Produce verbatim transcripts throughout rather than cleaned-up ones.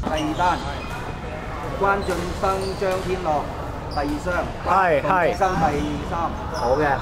第二單關俊生、張天樂，第二雙。係係。生第三。好嘅。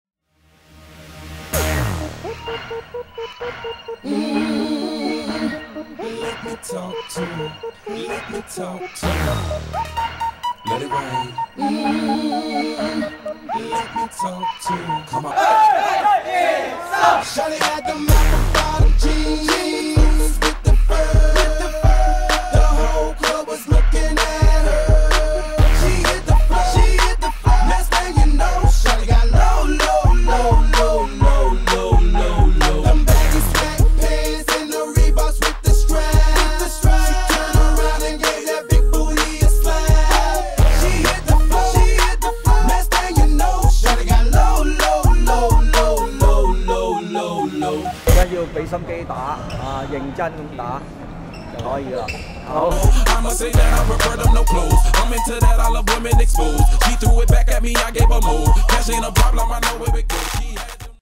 Let me talk to you. Let me talk to you. Let it rain. Mm-hmm. Let me talk to you. Come on. Hey, hey, hey, stop. Shawty had the apple bottom jeans with the fur. The whole club was looking at her. She hit the floor. She hit the floor. Next thing you know, Shawty got low, low, low, low, low, low, low, low. Them baggy sweat pants and the Reeboks with the strap. With the strap. She turned around and gave that big booty a slap. She hit the floor. She hit the floor. Next thing you know, Shawty got low, low, low, low, low, low, low, low. 而家要俾心機打啊，認真咁打就可以啦。好。 I'ma say that I prefer them no clothes. I'm into that, I love women exposed. She threw it back at me, I gave her more. Cash ain't a problem, I know where it goes. She had them.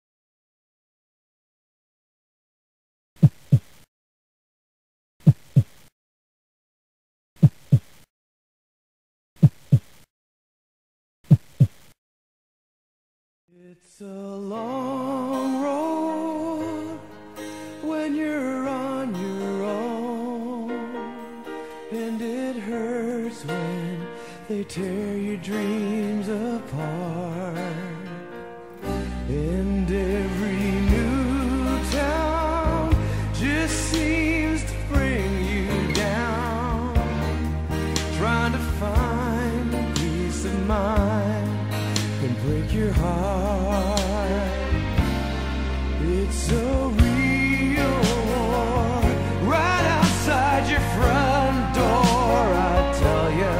It's a long road when you're on your own, and it hurts when they tear your dreams apart. And every new town just seems to bring you down, trying to find peace of mind can break your heart. It's a real war right outside your front door. I tell ya,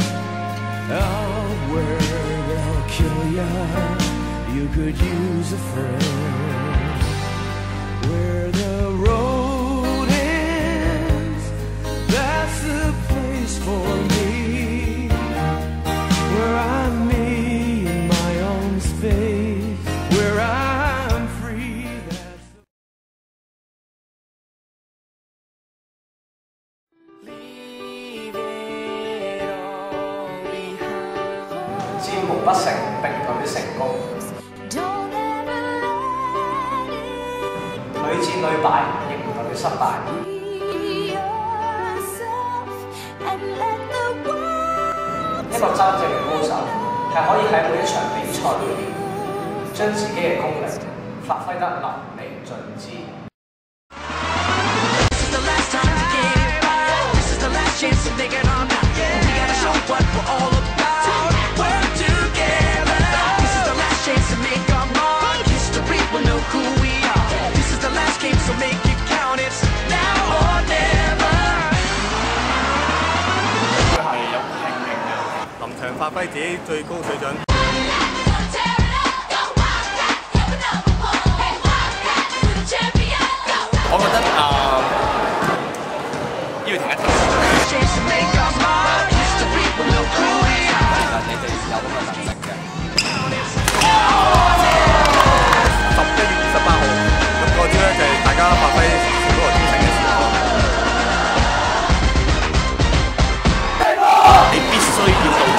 out where they'll kill ya, you could use a friend. Where the road ends, that's the place for me. Where I'm me in my own space, where I'm free. That's the... Leave it all behind. 戰無不勝，並舉成功。屢戰屢敗，亦唔代表失敗。一個真正嘅高手係可以喺每一場比賽裏面，將自己嘅功力發揮得淋漓盡致。 臨場發揮自己最高水準。我覺得啊，要停一停。其實你哋有咁嘅能力嘅。十一月二十八號，咁嗰朝咧就係大家發揮最高嘅精神嘅時候。你必須要到。